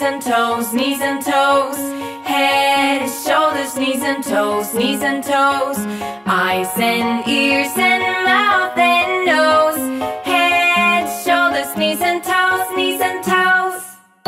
and toes, knees and toes. Head, shoulders, knees and toes, knees and toes. Eyes and ears and mouth and nose. Head, shoulders, knees and toes, knees and toes.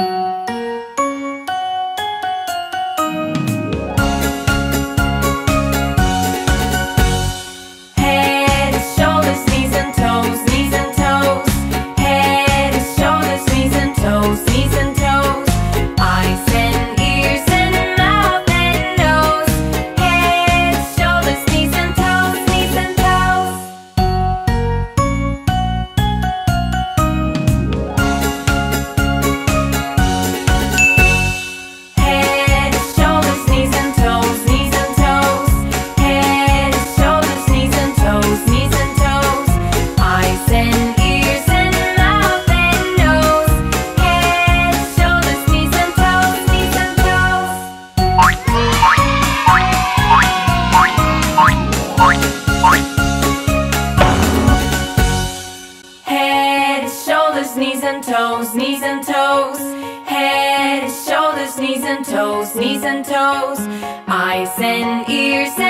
Head, shoulders, knees and toes, knees and toes. Head, shoulders, knees and toes, knees and toes. Eyes and ears and mouth and nose. Head, shoulders, knees and toes, knees and toes. Head, shoulders, knees and toes, knees and toes. Head, shoulders, knees and toes, knees and toes. Eyes and ears and mouth and nose. Head, shoulders, knees and toes, knees and toes. Head, shoulders, knees and toes, knees and toes. Head, shoulders, knees and toes, knees and toes. Eyes and ears